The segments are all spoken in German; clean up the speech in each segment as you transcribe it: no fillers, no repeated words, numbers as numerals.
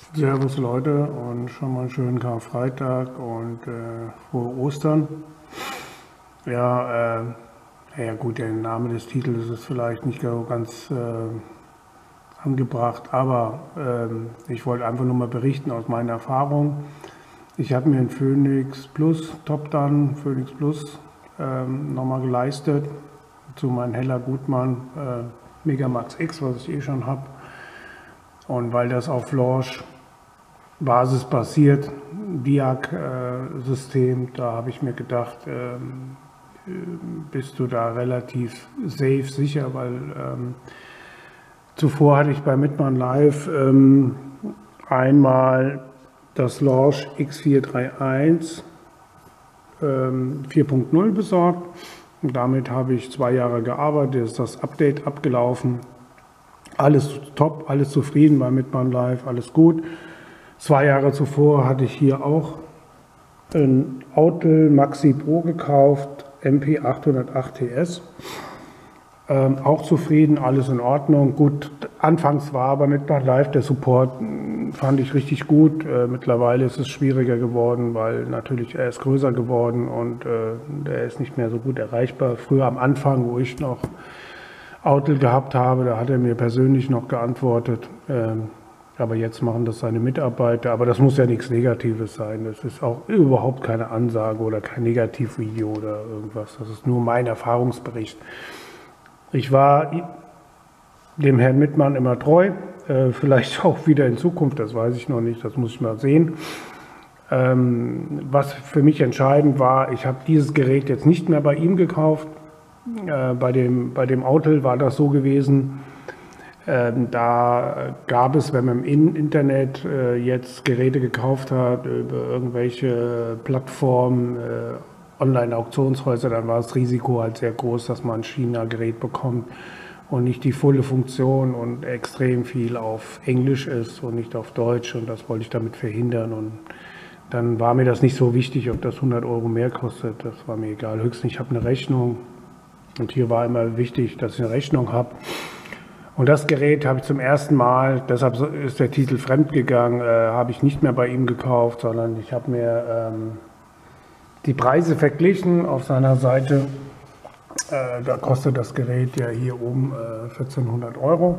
Servus Leute und schon mal einen schönen Karfreitag und frohe Ostern. Ja, ja gut, der Name des Titels ist vielleicht nicht so ganz angebracht, aber ich wollte einfach nur mal berichten aus meiner Erfahrung. Ich habe mir einen Phoenix Plus, Top-Down Phoenix Plus nochmal geleistet zu meinem Heller Gutmann Megamax X, was ich eh schon habe. Und weil das auf Launch Basis basiert, Diag-System, da habe ich mir gedacht, bist du da relativ safe, sicher, weil zuvor hatte ich bei Mitmann Live einmal das Launch X431 4.0 besorgt. Und damit habe ich 2 Jahre gearbeitet, ist das Update abgelaufen. Alles top, alles zufrieden bei Mitmann Live, alles gut. 2 Jahre zuvor hatte ich hier auch ein Autel Maxi Pro gekauft, MP 808 TS. Auch zufrieden, alles in Ordnung. Gut, anfangs war aber Mitmann Live der Support, fand ich richtig gut. Mittlerweile ist es schwieriger geworden, weil natürlich er ist größer geworden und der ist nicht mehr so gut erreichbar. Früher am Anfang, wo ich noch Autel gehabt habe, da hat er mir persönlich noch geantwortet. Aber jetzt machen das seine Mitarbeiter. Aber das muss ja nichts Negatives sein. Das ist auch überhaupt keine Ansage oder kein Negativvideo oder irgendwas. Das ist nur mein Erfahrungsbericht. Ich war dem Herrn Mitmann immer treu. Vielleicht auch wieder in Zukunft, das weiß ich noch nicht. Das muss ich mal sehen. Was für mich entscheidend war, ich habe dieses Gerät jetzt nicht mehr bei ihm gekauft. Bei dem Autel war das so gewesen. Da gab es, wenn man im Internet jetzt Geräte gekauft hat, über irgendwelche Plattformen, Online-Auktionshäuser, dann war das Risiko halt sehr groß, dass man ein China-Gerät bekommt und nicht die volle Funktion und extrem viel auf Englisch ist und nicht auf Deutsch. Und das wollte ich damit verhindern. Und dann war mir das nicht so wichtig, ob das 100 Euro mehr kostet. Das war mir egal. Höchstens, ich habe eine Rechnung. Und hier war immer wichtig, dass ich eine Rechnung habe. Und das Gerät habe ich zum ersten Mal, deshalb ist der Titel fremdgegangen, habe ich nicht mehr bei ihm gekauft, sondern ich habe mir die Preise verglichen auf seiner Seite. Da kostet das Gerät ja hier oben 1400 Euro.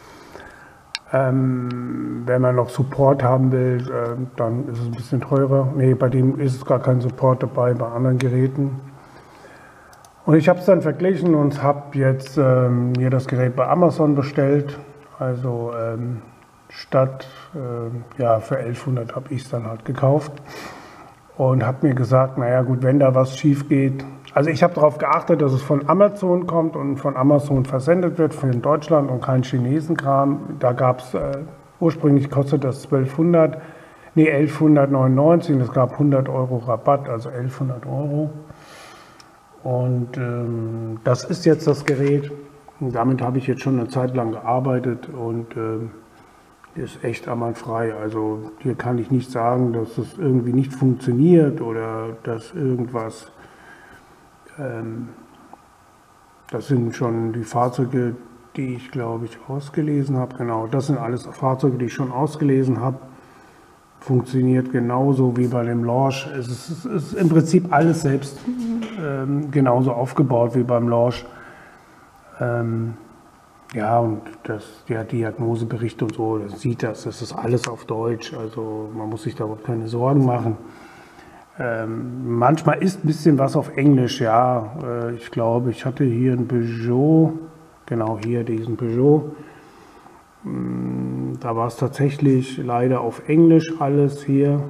Wenn man noch Support haben will, dann ist es ein bisschen teurer. Nee, bei dem ist es gar kein Support dabei, bei anderen Geräten. Und ich habe es dann verglichen und habe jetzt mir das Gerät bei Amazon bestellt. Also statt ja, für 1100 habe ich es dann halt gekauft und habe mir gesagt, naja gut, wenn da was schief geht. Also ich habe darauf geachtet, dass es von Amazon kommt und von Amazon versendet wird, von Deutschland und kein Chinesenkram. Da gab es, ursprünglich kostet das 1200, nee 1199, und es gab 100 Euro Rabatt, also 1100 Euro. Und das ist jetzt das Gerät. Und damit habe ich jetzt schon eine Zeit lang gearbeitet und ist echt einwandfrei. Also hier kann ich nicht sagen, dass es irgendwie nicht funktioniert oder dass irgendwas. Das sind schon die Fahrzeuge, die ich glaube ich ausgelesen habe. Genau, das sind alles Fahrzeuge, die ich schon ausgelesen habe. Funktioniert genauso wie bei dem Launch. Es ist im Prinzip alles selbst genauso aufgebaut wie beim Launch. Ja, und der Diagnosebericht und so, das sieht das ist alles auf Deutsch. Also man muss sich da überhaupt keine Sorgen machen. Manchmal ist ein bisschen was auf Englisch, ja. Ich glaube, ich hatte hier ein Peugeot, genau hier diesen Peugeot. Da war es tatsächlich leider auf Englisch alles hier.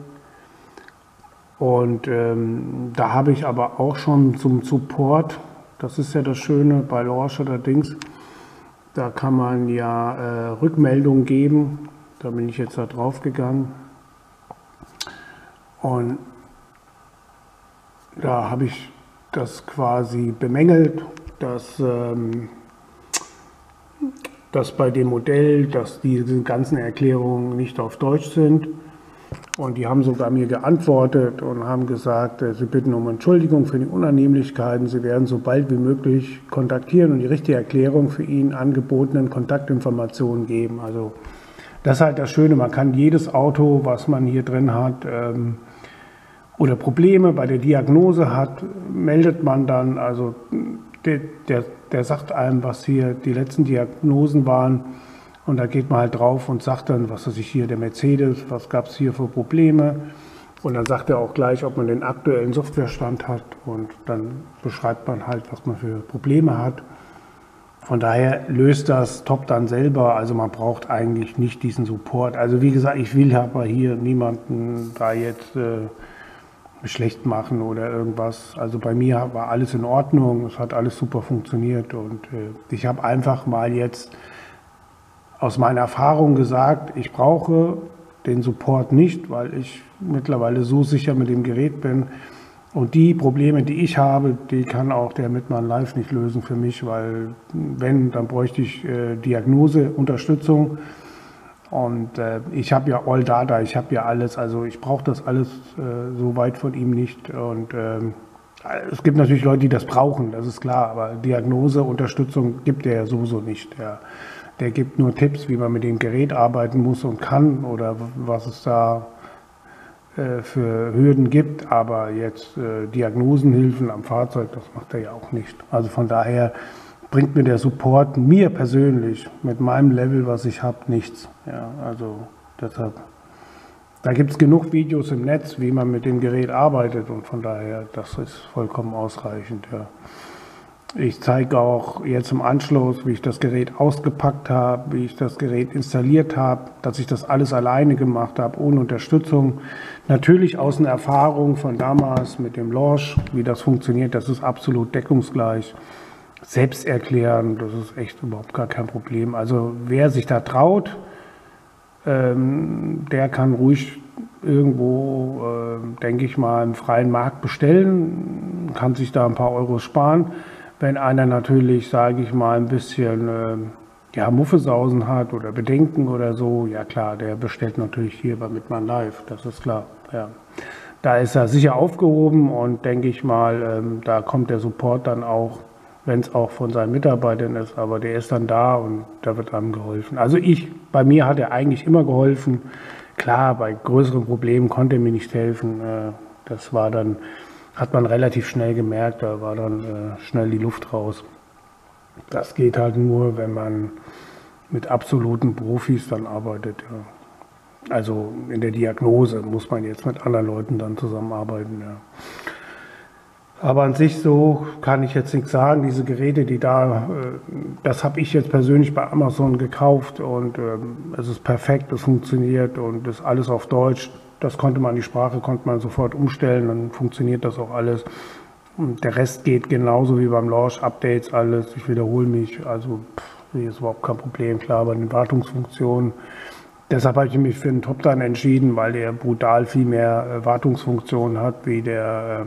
Und da habe ich aber auch schon zum Support, das ist ja das Schöne bei Launch oder Dings, da kann man ja Rückmeldungen geben. Da bin ich jetzt da drauf gegangen. Und da habe ich das quasi bemängelt, dass bei dem Modell, dass diese ganzen Erklärungen nicht auf Deutsch sind. Und die haben sogar mir geantwortet und haben gesagt, sie bitten um Entschuldigung für die Unannehmlichkeiten. Sie werden so bald wie möglich kontaktieren und die richtige Erklärung für Ihnen angebotenen Kontaktinformationen geben. Also Das ist halt das Schöne, man kann jedes Auto, was man hier drin hat, oder Probleme bei der Diagnose hat, meldet man dann, also der sagt einem, was hier die letzten Diagnosen waren, und da geht man halt drauf und sagt dann, was weiß ich hier, der Mercedes, was gab es hier für Probleme, und dann sagt er auch gleich, ob man den aktuellen Softwarestand hat, und dann beschreibt man halt, was man für Probleme hat. Von daher löst das Top dann selber, also man braucht eigentlich nicht diesen Support. Also wie gesagt, ich will aber hier niemanden da jetzt schlecht machen oder irgendwas. Also bei mir war alles in Ordnung, es hat alles super funktioniert, und ich habe einfach mal jetzt aus meiner Erfahrung gesagt, ich brauche den Support nicht, weil ich mittlerweile so sicher mit dem Gerät bin. Und die Probleme, die ich habe, die kann auch der Mitmann Live nicht lösen für mich, weil wenn, dann bräuchte ich Diagnose, Unterstützung. Und ich habe ja All Data, ich habe ja alles, also ich brauche das alles so weit von ihm nicht. Und es gibt natürlich Leute, die das brauchen, das ist klar, aber Diagnose, Unterstützung gibt er ja sowieso nicht. Der gibt nur Tipps, wie man mit dem Gerät arbeiten muss und kann oder was es da für Hürden gibt, aber jetzt Diagnosenhilfen am Fahrzeug, das macht er ja auch nicht. Also von daher bringt mir der Support mir persönlich mit meinem Level, was ich habe, nichts. Ja, also deshalb, da gibt es genug Videos im Netz, wie man mit dem Gerät arbeitet, und von daher, das ist vollkommen ausreichend. Ja. Ich zeige auch jetzt im Anschluss, wie ich das Gerät ausgepackt habe, wie ich das Gerät installiert habe, dass ich das alles alleine gemacht habe, ohne Unterstützung. Natürlich aus einer Erfahrung von damals mit dem Launch, wie das funktioniert, das ist absolut deckungsgleich. Selbsterklärend, das ist echt überhaupt gar kein Problem. Also wer sich da traut, der kann ruhig irgendwo, denke ich mal, im freien Markt bestellen, kann sich da ein paar Euros sparen. Wenn einer natürlich, sage ich mal, ein bisschen Muffesausen hat oder Bedenken oder so, ja klar, der bestellt natürlich hier bei Mitmann Live, das ist klar. Ja. Da ist er sicher aufgehoben, und denke ich mal, da kommt der Support dann auch, wenn es auch von seinen Mitarbeitern ist, aber der ist dann da und da wird einem geholfen. Also bei mir hat er eigentlich immer geholfen. Klar, bei größeren Problemen konnte er mir nicht helfen. Das war dann, hat man relativ schnell gemerkt, da war dann schnell die Luft raus. Das geht halt nur, wenn man mit absoluten Profis dann arbeitet. Ja. Also in der Diagnose muss man jetzt mit anderen Leuten dann zusammenarbeiten. Ja. Aber an sich so kann ich jetzt nichts sagen. Diese Geräte, das habe ich jetzt persönlich bei Amazon gekauft, und es ist perfekt, es funktioniert und ist alles auf Deutsch. Die Sprache konnte man sofort umstellen, dann funktioniert das auch alles. Und der Rest geht genauso wie beim Launch, Updates, alles. Ich wiederhole mich, also hier ist überhaupt kein Problem. Klar, bei den Wartungsfunktionen. Deshalb habe ich mich für den Topdan entschieden, weil der brutal viel mehr Wartungsfunktionen hat wie der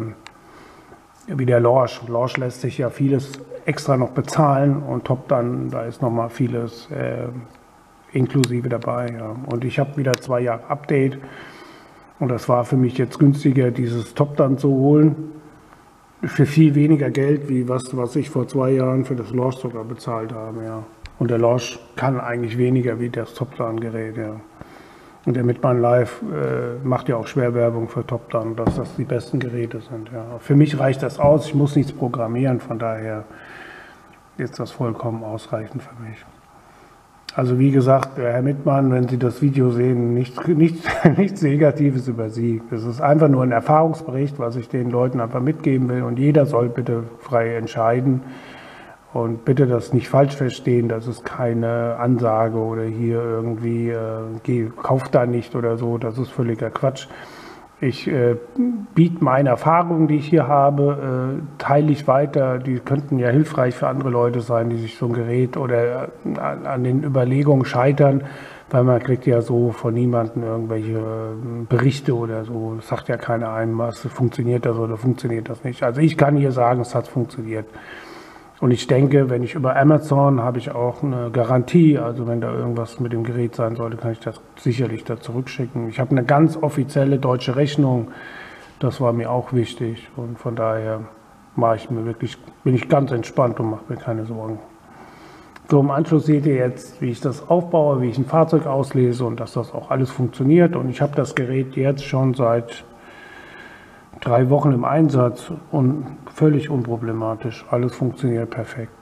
Launch. Launch lässt sich ja vieles extra noch bezahlen, und Topdan, da ist nochmal vieles inklusive dabei. Ja. Und ich habe wieder 2 Jahre Update, und das war für mich jetzt günstiger, dieses Topdan zu holen, für viel weniger Geld, wie was ich vor 2 Jahren für das Launch sogar bezahlt habe. Ja. Und der Launch kann eigentlich weniger wie das Topdan-Gerät. Ja. Und der Mitmann Live macht ja auch Schwerwerbung für Topdan, dass das die besten Geräte sind. Ja. Für mich reicht das aus, ich muss nichts programmieren, von daher ist das vollkommen ausreichend für mich. Also wie gesagt, Herr Mitmann, wenn Sie das Video sehen, nichts Negatives über Sie. Es ist einfach nur ein Erfahrungsbericht, was ich den Leuten einfach mitgeben will, und jeder soll bitte frei entscheiden. Und bitte das nicht falsch verstehen, das ist keine Ansage oder hier irgendwie, kauf da nicht oder so, das ist völliger Quatsch. Ich biete meine Erfahrungen, die ich hier habe, teile ich weiter. Die könnten ja hilfreich für andere Leute sein, die sich so ein Gerät oder an den Überlegungen scheitern, weil man kriegt ja so von niemandem irgendwelche Berichte oder so. Das sagt ja keiner ein, was funktioniert das oder funktioniert das nicht. Also ich kann hier sagen, es hat funktioniert. Und ich denke, wenn ich über Amazon habe ich auch eine Garantie, also wenn da irgendwas mit dem Gerät sein sollte, kann ich das sicherlich da zurückschicken. Ich habe eine ganz offizielle deutsche Rechnung, das war mir auch wichtig, und von daher bin ich ganz entspannt und mache mir keine Sorgen. So, im Anschluss seht ihr jetzt, wie ich das aufbaue, wie ich ein Fahrzeug auslese und dass das auch alles funktioniert. Und ich habe das Gerät jetzt schon seit 3 Wochen im Einsatz und völlig unproblematisch. Alles funktioniert perfekt.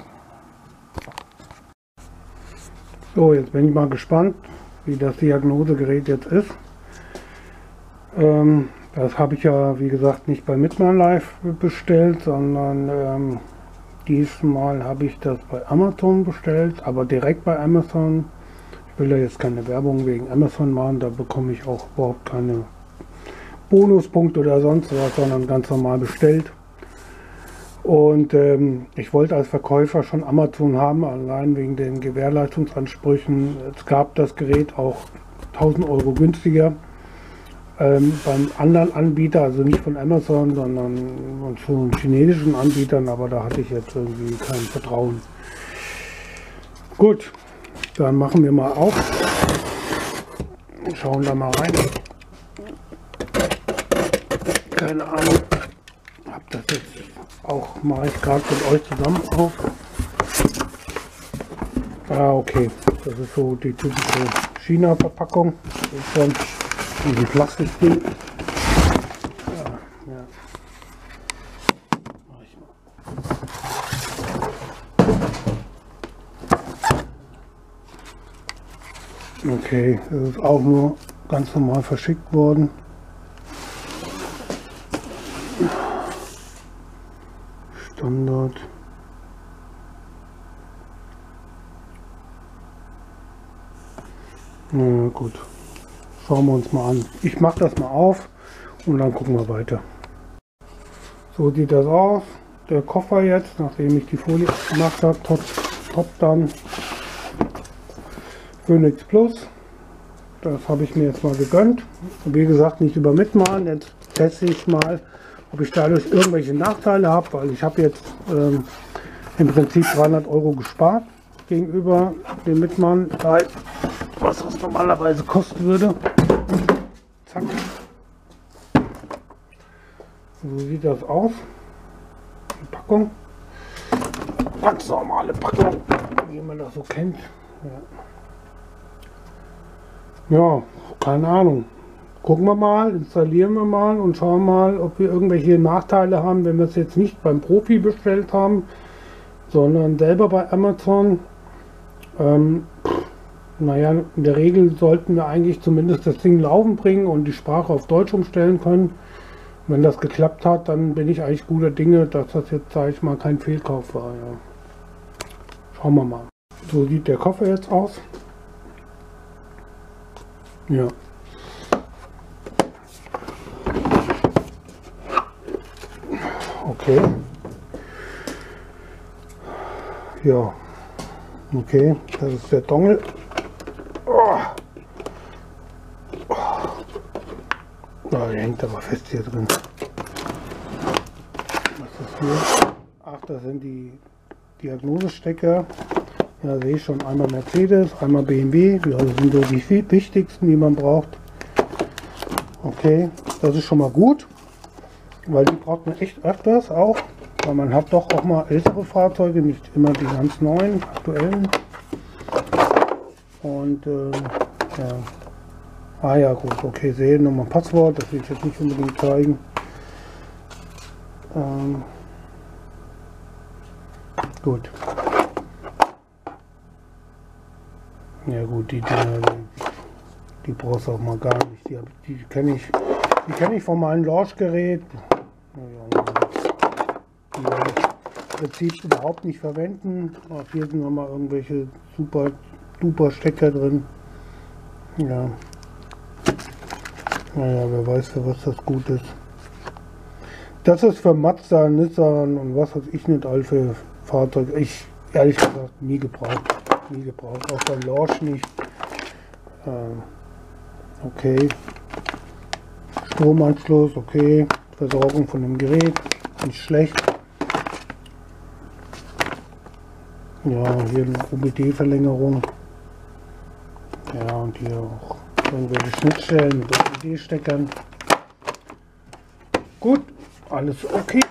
So, jetzt bin ich mal gespannt, wie das Diagnosegerät jetzt ist. Das habe ich ja, wie gesagt, nicht bei Mitman Live bestellt, sondern diesmal habe ich das bei Amazon bestellt, aber direkt bei Amazon. Ich will ja jetzt keine Werbung wegen Amazon machen, da bekomme ich auch überhaupt keine Bonuspunkte oder sonst was, sondern ganz normal bestellt. Und ich wollte als Verkäufer schon Amazon haben, allein wegen den Gewährleistungsansprüchen. Es gab das Gerät auch 1000 Euro günstiger beim anderen Anbieter, also nicht von Amazon, sondern von chinesischen Anbietern, aber da hatte ich jetzt irgendwie kein Vertrauen. Gut, dann machen wir mal auf und schauen da mal rein. Keine Ahnung, hab das jetzt auch, mache ich gerade mit euch zusammen auf. Ah, okay, das ist so die typische China-Verpackung. Ein Plastikding. Ja. Mach ich mal. Okay, das ist auch nur ganz normal verschickt worden. Standard. Na gut. Schauen wir uns mal an. Ich mache das mal auf und dann gucken wir weiter. So sieht das aus. Der Koffer jetzt, nachdem ich die Folie gemacht habe, top dann Phoenix Plus. Das habe ich mir jetzt mal gegönnt. Wie gesagt, nicht über Mitmachen. Jetzt teste ich mal, ob ich dadurch irgendwelche Nachteile habe, weil ich habe jetzt im Prinzip 300 Euro gespart gegenüber dem Mitmachen, was das normalerweise kosten würde. Zack. So sieht das aus. Die Packung. Ganz normale Packung, wie man das so kennt. Ja, keine Ahnung. Gucken wir mal, installieren wir mal und schauen mal, ob wir irgendwelche Nachteile haben, wenn wir es jetzt nicht beim Profi bestellt haben, sondern selber bei Amazon. Naja, in der Regel sollten wir eigentlich zumindest das Ding laufen bringen und die Sprache auf Deutsch umstellen können. Wenn das geklappt hat, dann bin ich eigentlich guter Dinge, dass das jetzt, sage ich mal, kein Fehlkauf war. Ja. Schauen wir mal. So sieht der Koffer jetzt aus. Ja. Okay. Ja. Okay, das ist der Dongle. Oh, der hängt aber fest hier drin. Was ist hier? Ach, das sind die Diagnosestecker. Ja, sehe ich schon, einmal Mercedes, einmal BMW. Ja, das sind so die wichtigsten, die man braucht. Okay, das ist schon mal gut, weil die braucht man echt öfters auch. Weil man hat doch auch mal ältere Fahrzeuge, nicht immer die ganz neuen, aktuellen. Und ja. Ah ja, gut, okay, Seriennummer, Passwort, das will ich jetzt nicht unbedingt zeigen. Gut. Ja gut, die brauchst du auch mal gar nicht. Die kenne ich von meinem Launchgerät. Naja, die werde ich im Prinzip überhaupt nicht verwenden. Auch hier sind nochmal irgendwelche super duper Stecker drin. Ja. Naja, wer weiß, für was das gut ist. Das ist für Mazda, Nissan und was weiß ich nicht all für Fahrzeuge. Ich ehrlich gesagt nie gebraucht. Nie gebraucht. Auch beim Launch nicht. Okay. Stromanschluss, okay. Versorgung von dem Gerät, nicht schlecht. Ja, hier eine OBD-Verlängerung. Ja, und hier auch irgendwelche Schnittstellen mit OBD-Steckern. Gut, alles okay.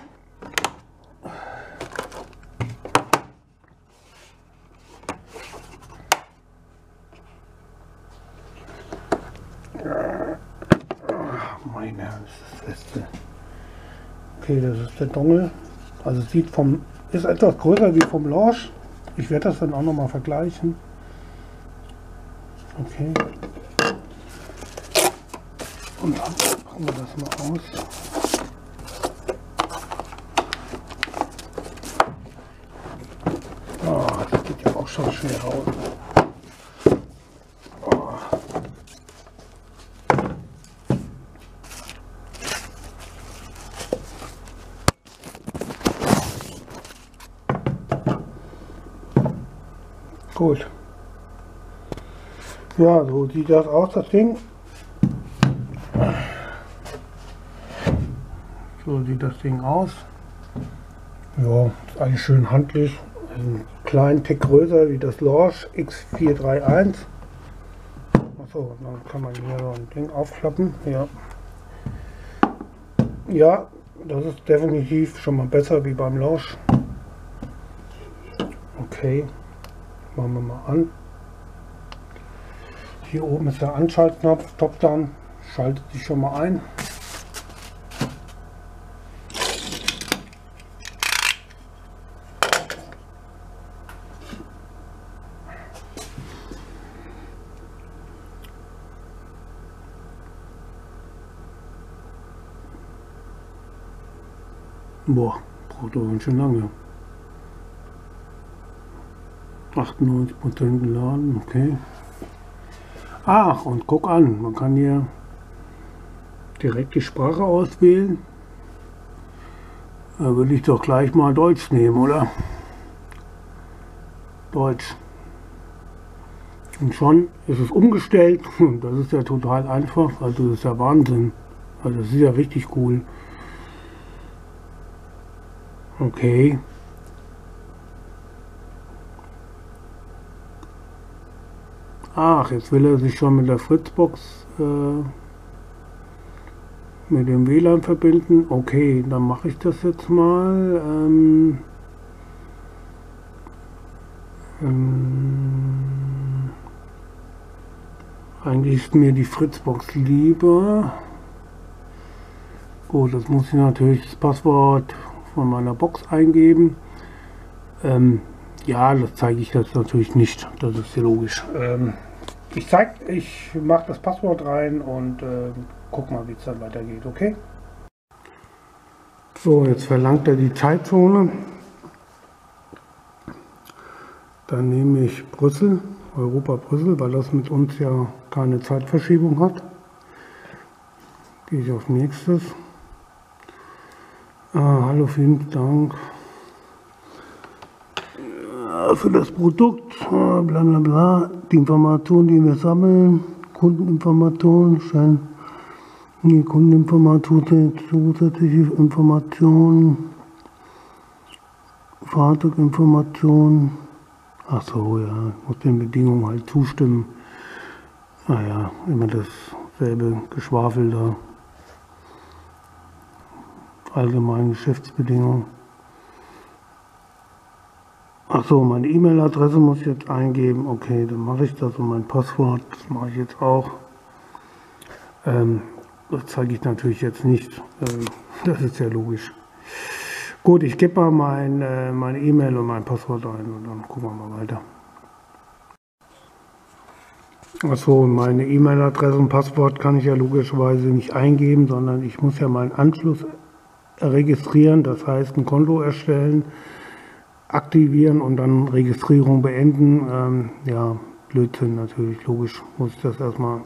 Meine Herren, das ist das Beste. Okay, das ist der Dongle. Also es ist etwas größer wie vom Lorsch. Ich werde das dann auch noch mal vergleichen. Okay. Und dann packen wir das mal aus. Oh, das geht ja auch schon schwer raus. Oh. Gut. Ja, so sieht das aus, das Ding. So sieht das Ding aus. Ja, ist alles schön handlich. Einen kleinen Tick größer wie das Lorsch X431. Achso, dann kann man hier so ein Ding aufklappen. Ja. Ja, das ist definitiv schon mal besser wie beim Lorsch. Okay, machen wir mal an. Hier oben ist der Anschaltknopf, Top-Down, schaltet sich schon mal ein. Boah, braucht aber ganz schön lange. 98% geladen, okay. Ach, und guck an, man kann hier direkt die Sprache auswählen. Da würde ich doch gleich mal Deutsch nehmen, oder? Deutsch. Und schon ist es umgestellt. Das ist ja total einfach. Also das ist ja Wahnsinn. Also das ist ja richtig cool. Okay. Ach, jetzt will er sich schon mit der Fritzbox mit dem WLAN verbinden. Okay, dann mache ich das jetzt mal. Eigentlich ist mir die Fritzbox lieber. Gut, das muss ich natürlich das Passwort von meiner Box eingeben. Ja, das zeige ich jetzt natürlich nicht. Das ist ja logisch. Ich mache das Passwort rein und guck mal, wie es dann weitergeht, okay? So, jetzt verlangt er die Zeitzone. Dann nehme ich Brüssel, Europa Brüssel, weil das mit uns ja keine Zeitverschiebung hat. Gehe ich auf nächstes. Hallo, vielen Dank für das Produkt, bla bla bla, die Informationen, die wir sammeln, Kundeninformationen, die Kundeninformationen, zusätzliche Informationen, Fahrzeuginformationen. Ach so, ja, muss den Bedingungen halt zustimmen. Naja, immer dasselbe Geschwafel da. Allgemeine Geschäftsbedingungen. Ach so, meine E-Mail-Adresse muss ich jetzt eingeben. Okay, dann mache ich das und mein Passwort, das mache ich jetzt auch. Das zeige ich natürlich jetzt nicht. Das ist ja logisch. Gut, ich gebe mal meine E-Mail und mein Passwort ein und dann gucken wir mal weiter. Achso, meine E-Mail-Adresse und Passwort kann ich ja logischerweise nicht eingeben, sondern ich muss ja meinen Anschluss registrieren, das heißt ein Konto erstellen, aktivieren und dann Registrierung beenden. Ja, Blödsinn natürlich, logisch muss ich das erstmal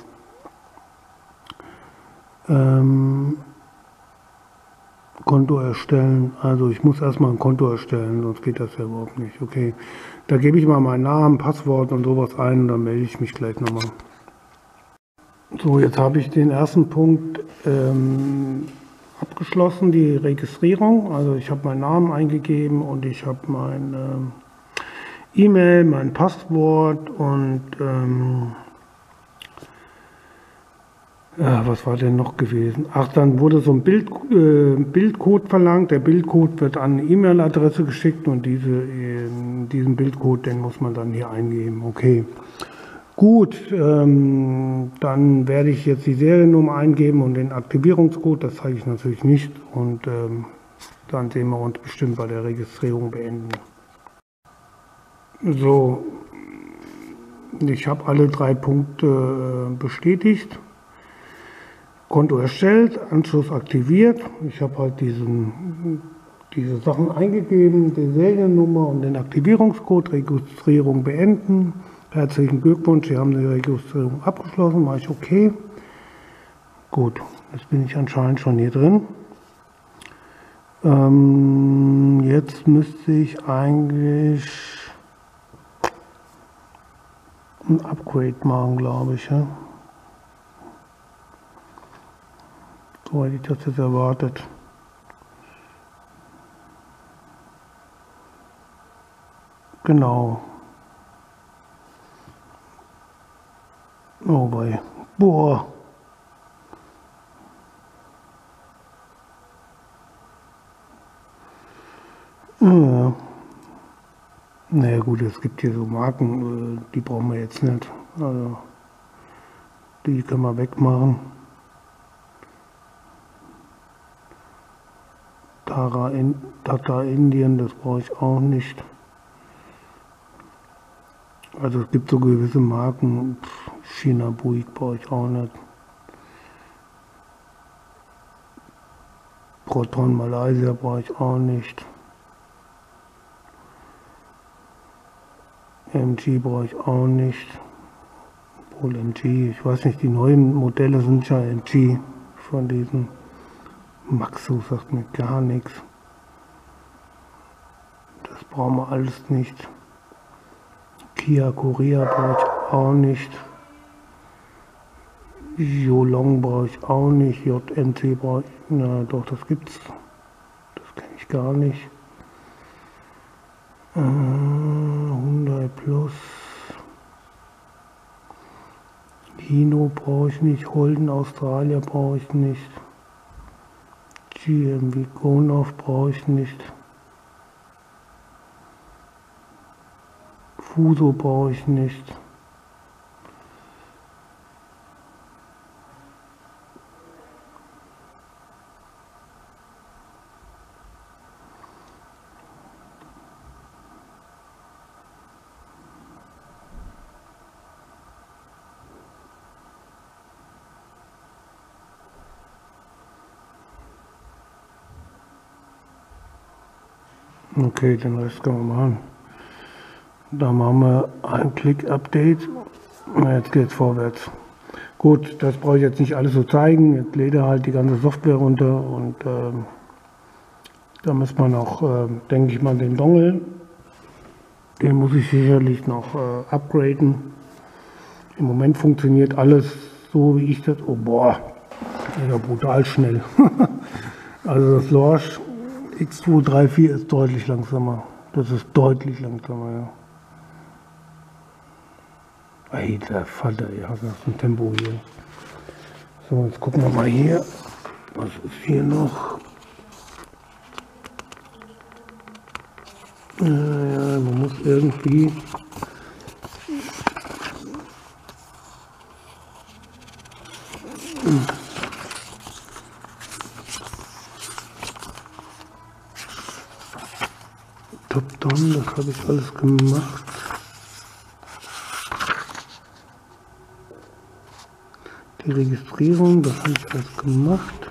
Konto erstellen. Also ich muss erstmal ein Konto erstellen, sonst geht das ja überhaupt nicht. Okay, da gebe ich mal meinen Namen, Passwort und sowas ein und dann melde ich mich gleich nochmal. So, jetzt habe ich den ersten Punkt abgeschlossen, die Registrierung. Also ich habe meinen Namen eingegeben und ich habe mein E-Mail, mein Passwort und ja, was war denn noch gewesen? Ach, dann wurde so ein Bildcode verlangt. Der Bildcode wird an eine E-Mail-Adresse geschickt und diesen Bildcode, den muss man dann hier eingeben. Okay. Gut, dann werde ich jetzt die Seriennummer eingeben und den Aktivierungscode, das zeige ich natürlich nicht, und dann sehen wir uns bestimmt bei der Registrierung beenden. So, ich habe alle 3 Punkte bestätigt. Konto erstellt, Anschluss aktiviert. Ich habe halt diese Sachen eingegeben, die Seriennummer und den Aktivierungscode, Registrierung beenden. Herzlichen Glückwunsch, Sie haben die Registrierung abgeschlossen, mache ich okay. Gut, jetzt bin ich anscheinend schon hier drin. Jetzt müsste ich eigentlich ein Upgrade machen, glaube ich. Ja? So hätte ich das jetzt erwartet. Genau. Oh wei. Boah. Ja. Naja gut, es gibt hier so Marken, die brauchen wir jetzt nicht. Also die können wir wegmachen. Tata Indien, das brauche ich auch nicht. Also es gibt so gewisse Marken, China Buick brauche ich auch nicht. Proton Malaysia brauche ich auch nicht. MG brauche ich auch nicht. Obwohl MG, ich weiß nicht, die neuen Modelle sind ja MG von diesen. Maxo sagt mir gar nichts. Das brauchen wir alles nicht. Kia Korea brauche ich auch nicht. Yolong brauche ich auch nicht. JNC brauche ich, na doch, das gibt's. Das kenne ich gar nicht. Hyundai Plus. Hino brauche ich nicht. Holden Australia brauche ich nicht. GMW Gonov brauche ich nicht. Fuso brauche ich nicht. Okay, den Rest können wir machen. Da machen wir ein Klick-Update. Jetzt geht es vorwärts. Gut, das brauche ich jetzt nicht alles so zeigen. Jetzt lädt er halt die ganze Software runter und da muss man auch, denke ich mal, den Dongle, den muss ich sicherlich noch upgraden. Im Moment funktioniert alles so, wie ich das. Oh boah, ja, brutal schnell. Also das Lorch X234 ist deutlich langsamer. Das ist deutlich langsamer, ja. Alter Vater, ja, das ist ein Tempo hier. So, jetzt gucken wir mal hier. Was ist hier noch? Ja, man muss irgendwie. Top-Down, das habe ich alles gemacht. Die Registrierung, das habe ich alles gemacht.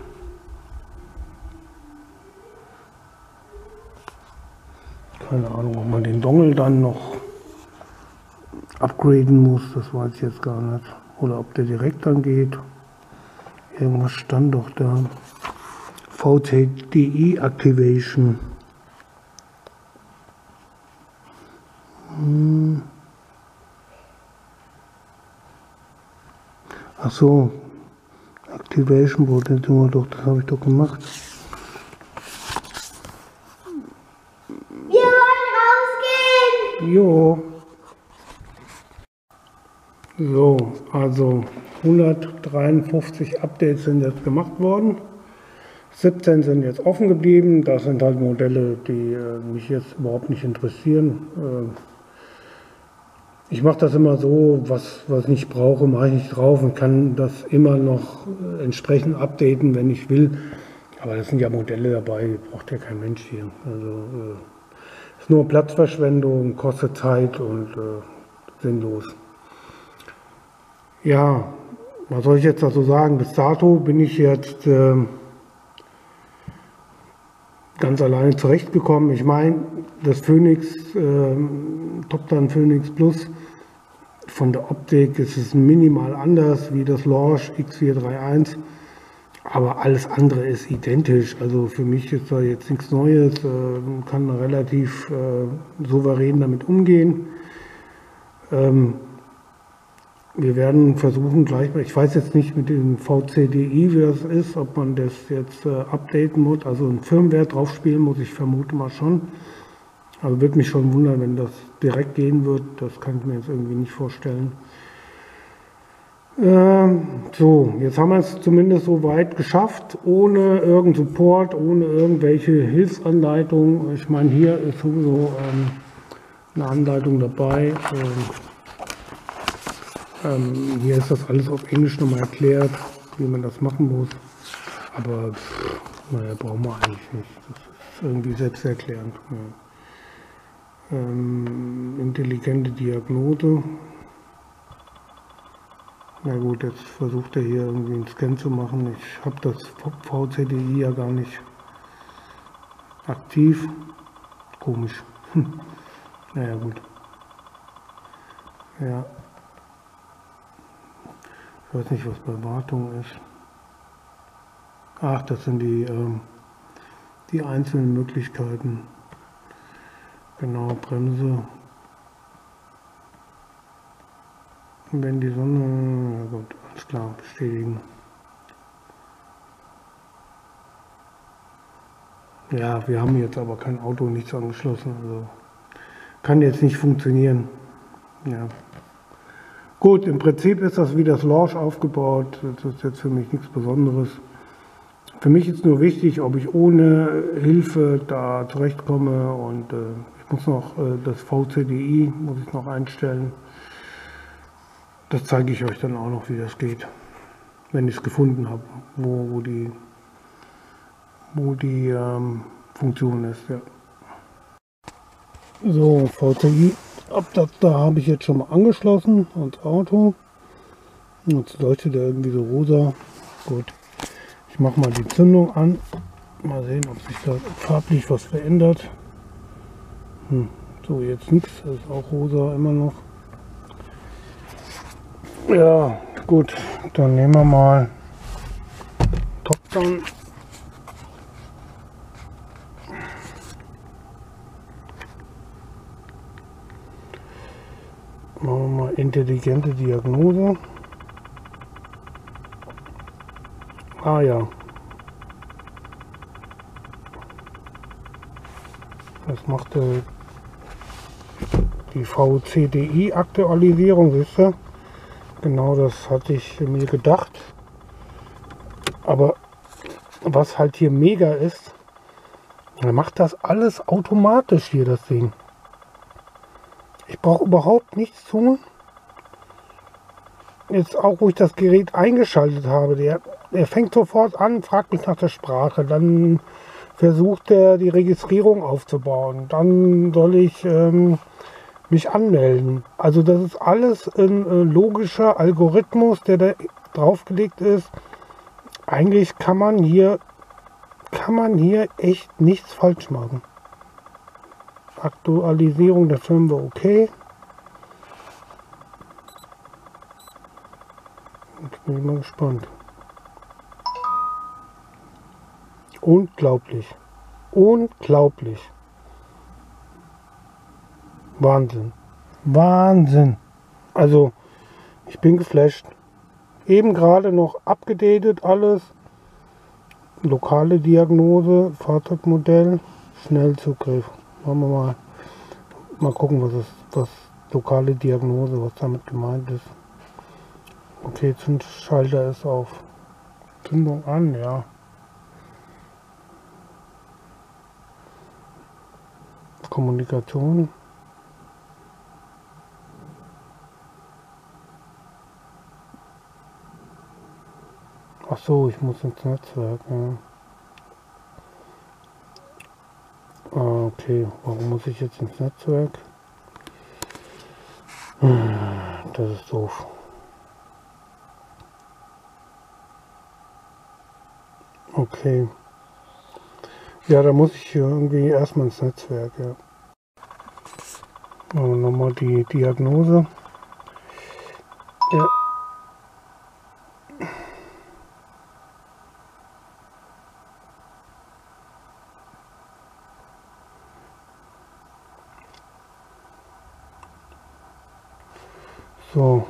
Keine Ahnung, ob man den Dongle dann noch upgraden muss, das weiß ich jetzt gar nicht. Oder ob der direkt angeht. Irgendwas stand doch da. VTDI Activation. Ach so, Activation Protection, doch, das habe ich doch gemacht. Wir wollen rausgehen! Jo. So, also 153 Updates sind jetzt gemacht worden. 17 sind jetzt offen geblieben. Das sind halt Modelle, die mich jetzt überhaupt nicht interessieren. Ich mache das immer so, was ich nicht brauche, mache ich nicht drauf und kann das immer noch entsprechend updaten, wenn ich will. Aber das sind ja Modelle dabei, braucht ja kein Mensch hier. Also ist nur Platzverschwendung, kostet Zeit und sinnlos. Ja, was soll ich jetzt dazu sagen? Bis dato bin ich jetzt ganz alleine zurechtgekommen. Ich meine, das Phoenix, Toptan Phoenix Plus, von der Optik ist es minimal anders wie das Lorsch X431, aber alles andere ist identisch. Also für mich ist da jetzt nichts Neues, kann relativ souverän damit umgehen. Wir werden versuchen gleich mal, ich weiß jetzt nicht mit dem VCDI, wie das ist, ob man das jetzt updaten muss, also ein Firmware drauf spielen muss, ich vermute mal schon. Also würde mich schon wundern, wenn das direkt gehen wird, das kann ich mir jetzt irgendwie nicht vorstellen. So, jetzt haben wir es zumindest so weit geschafft, ohne irgendeinen Support, ohne irgendwelche Hilfsanleitungen. Ich meine, hier ist sowieso eine Anleitung dabei. Hier ist das alles auf Englisch nochmal erklärt, wie man das machen muss. Aber naja, brauchen wir eigentlich nicht. Das ist irgendwie selbsterklärend. Ja. Intelligente Diagnose. Na gut, jetzt versucht er hier irgendwie einen Scan zu machen. Ich habe das VCDI ja gar nicht aktiv. Komisch. Naja gut. Ja. Ich weiß nicht, was bei Wartung ist. Ach, das sind die einzelnen Möglichkeiten. Genau, Bremse. Wenn die Sonne, ja gut, alles klar, bestätigen. Ja, wir haben jetzt aber kein Auto, nichts angeschlossen, also kann jetzt nicht funktionieren. Ja. Gut, im Prinzip ist das wie das Lorsch aufgebaut, das ist jetzt für mich nichts Besonderes. Für mich ist nur wichtig, ob ich ohne Hilfe da zurechtkomme und ich muss noch das VCDI muss ich noch einstellen. Das zeige ich euch dann auch noch, wie das geht, wenn ich es gefunden habe, wo die Funktion ist. Ja. So, VCI, da habe ich jetzt schon mal angeschlossen ans Auto. Jetzt leuchtet er irgendwie so rosa. Gut, ich mache mal die Zündung an. Mal sehen, ob sich da farblich was verändert. So, jetzt nichts, das ist auch rosa immer noch. Ja, gut, dann nehmen wir mal Toptan. Machen wir mal intelligente Diagnose. Ah ja. Das macht die VCDI-Aktualisierung, wisst ihr? Genau, das hatte ich mir gedacht. Aber was halt hier mega ist, er macht das alles automatisch hier, das Ding. Ich brauche überhaupt nichts tun. Jetzt auch, wo ich das Gerät eingeschaltet habe, der fängt sofort an, fragt mich nach der Sprache, dann versucht er die Registrierung aufzubauen, dann soll ich mich anmelden. Also das ist alles ein logischer Algorithmus, der da draufgelegt ist. Eigentlich kann man hier echt nichts falsch machen. Aktualisierung der Firmware okay. Ich bin mal gespannt. Unglaublich. Unglaublich. Wahnsinn. Wahnsinn. Also, ich bin geflasht. Eben gerade noch abgedatet alles. Lokale Diagnose, Fahrzeugmodell, Schnellzugriff. Machen wir mal gucken, was lokale Diagnose, was damit gemeint ist. Okay, Zündschalter ist auf Zündung an, ja. Kommunikation. Ach so, ich muss ins Netzwerk. Ja. Ah, okay, warum muss ich jetzt ins Netzwerk? Das ist doof. Okay. Ja, da muss ich hier irgendwie erstmal ins Netzwerk, ja. Also nochmal die Diagnose. Ja. So.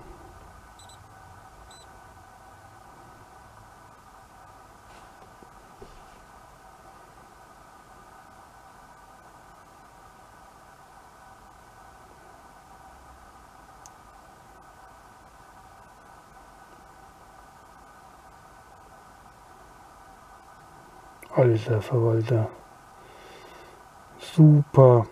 Alter Verwalter. Super.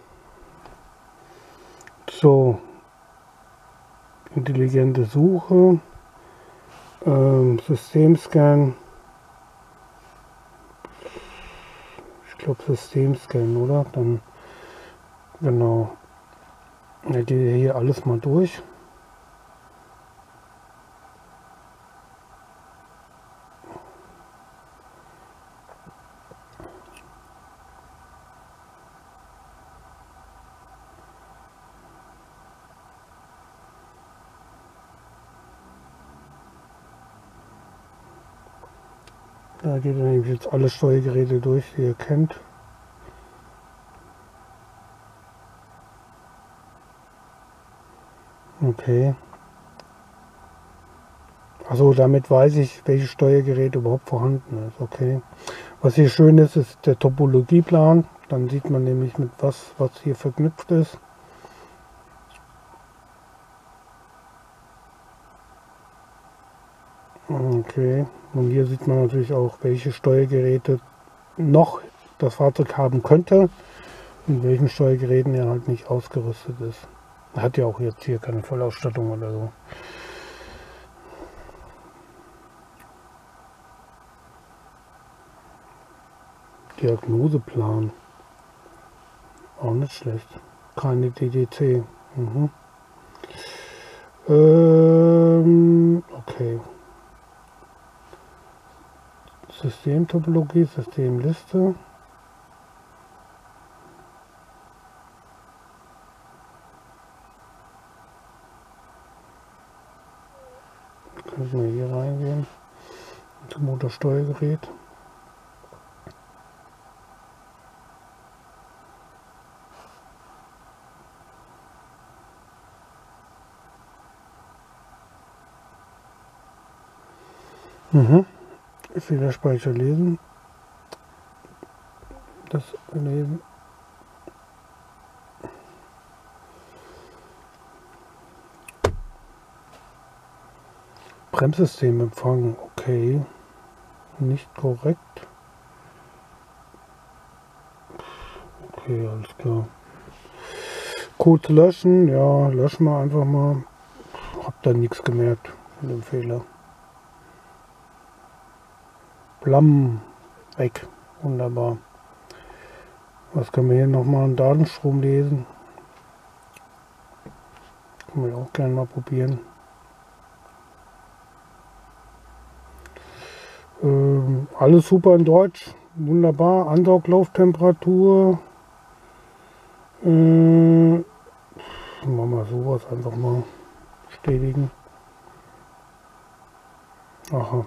So. Intelligente Suche. Systemscan. Ich glaube Systemscan, oder? Dann genau. Da geht ja hier alles mal durch. Da geht er nämlich jetzt alle Steuergeräte durch, die ihr kennt. Okay. Also damit weiß ich, welche Steuergeräte überhaupt vorhanden ist. Okay. Was hier schön ist, ist der Topologieplan. Dann sieht man nämlich mit was hier verknüpft ist. Okay. Und hier sieht man natürlich auch, welche Steuergeräte noch das Fahrzeug haben könnte und welchen Steuergeräten er halt nicht ausgerüstet ist. Er hat ja auch jetzt hier keine Vollausstattung oder so. Diagnoseplan. Auch nicht schlecht. Keine DDC. Mhm. Okay. Systemtopologie, Systemliste. Können wir hier reingehen. Zum Motorsteuergerät. Fehlerspeicher lesen. Das lesen. Bremssystem empfangen. Okay. Nicht korrekt. Okay, alles klar. Code löschen. Ja, löschen wir einfach mal. Hab da nichts gemerkt von dem Fehler. Blam. Weg. Wunderbar. Was können wir hier nochmal an Datenstrom lesen? Können wir auch gerne mal probieren. Alles super in Deutsch. Wunderbar. Ansaugluftemperatur. Machen wir sowas einfach mal bestätigen. Aha.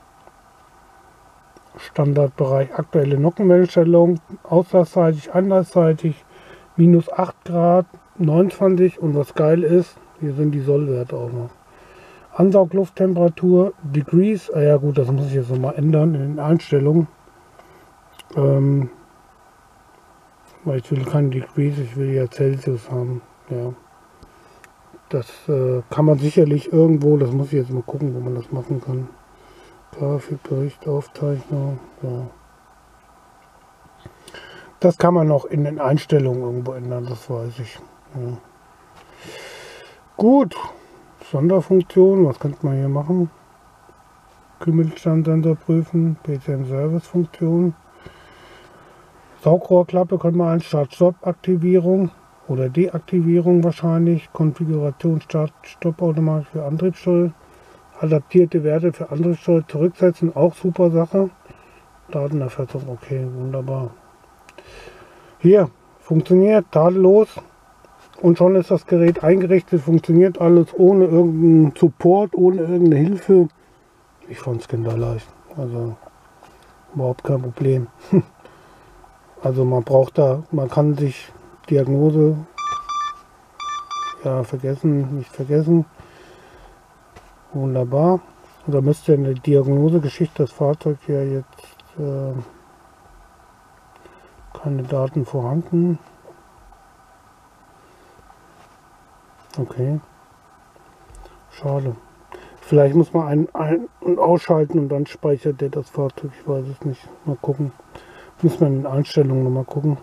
Standardbereich aktuelle Nockenwellenstellung, auslassseitig, anlassseitig, minus 8 Grad, 29 und was geil ist, hier sind die Sollwerte auch noch. Ansauglufttemperatur, Degrees, ja gut, das muss ich jetzt nochmal ändern in den Einstellungen. Weil ich will keine Degrees, ich will ja Celsius haben. Ja. Das kann man sicherlich irgendwo, das muss ich jetzt mal gucken, wo man das machen kann. Grafikbericht, Aufzeichnung, ja. Das kann man noch in den Einstellungen irgendwo ändern, das weiß ich. Ja. Gut, Sonderfunktion, was könnte man hier machen? Kümmelstandssensor prüfen, PCM-Service-Funktion. Saugrohrklappe können wir ein Start-Stopp-Aktivierung oder Deaktivierung wahrscheinlich. Konfiguration Start-Stopp-Automatik für Antriebssteuer. Adaptierte Werte für Antriebssteuer zurücksetzen, auch super Sache. Datenerfassung, okay, wunderbar. Hier, funktioniert, tadellos. Und schon ist das Gerät eingerichtet, funktioniert alles ohne irgendeinen Support, ohne irgendeine Hilfe. Ich fand es kinderleicht, also überhaupt kein Problem. Also man braucht da, man kann sich Diagnose, ja vergessen, nicht vergessen. Wunderbar. Und da müsste eine Diagnosegeschichte das Fahrzeug ja jetzt keine Daten vorhanden. Okay. Schade. Vielleicht muss man ein- und ausschalten und dann speichert der das Fahrzeug. Ich weiß es nicht. Mal gucken. Muss man in den Einstellungen nochmal gucken.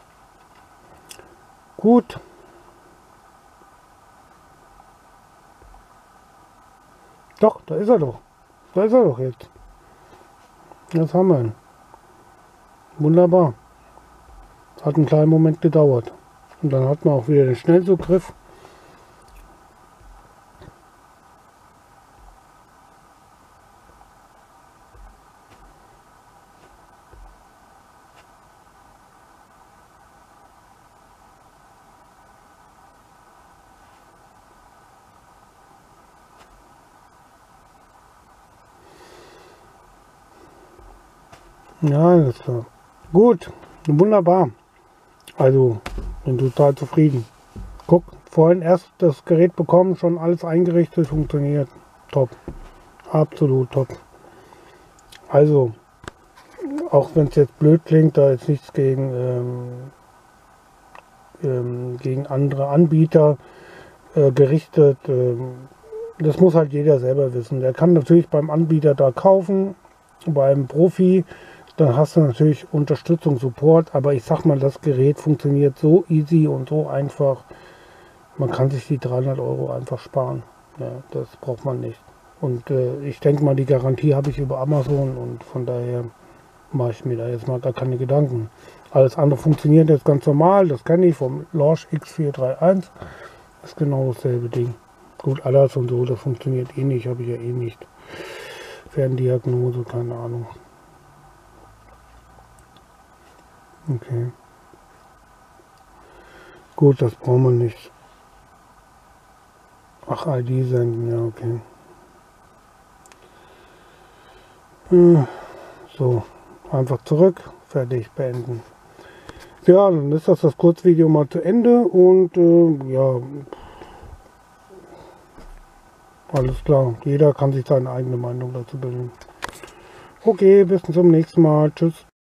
Gut. Doch, da ist er doch. Da ist er doch jetzt. Jetzt haben wir ihn. Wunderbar. Hat einen kleinen Moment gedauert. Und dann hat man auch wieder den Schnellzugriff. Ja, alles klar. Gut, wunderbar. Also, bin total zufrieden. Guck, vorhin erst das Gerät bekommen, schon alles eingerichtet, funktioniert. Top. Absolut top. Also, auch wenn es jetzt blöd klingt, da ist nichts gegen andere Anbieter gerichtet. Das muss halt jeder selber wissen. Der kann natürlich beim Anbieter da kaufen, beim Profi. Dann hast du natürlich Unterstützung, Support, aber ich sag mal, das Gerät funktioniert so easy und so einfach. Man kann sich die 300 € einfach sparen. Ja, das braucht man nicht. Und ich denke mal, die Garantie habe ich über Amazon und von daher mache ich mir da jetzt mal gar keine Gedanken. Alles andere funktioniert jetzt ganz normal, das kenne ich vom Lorsch X431. Das ist genau dasselbe Ding. Gut, alles und so, das funktioniert eh nicht, habe ich ja eh nicht. Ferndiagnose, keine Ahnung. Okay. Gut, das brauchen wir nicht. Ach, ID senden, ja, okay. So, einfach zurück, fertig, beenden. Ja, dann ist das Kurzvideo mal zu Ende und ja, alles klar. Jeder kann sich seine eigene Meinung dazu bilden. Okay, bis zum nächsten Mal. Tschüss.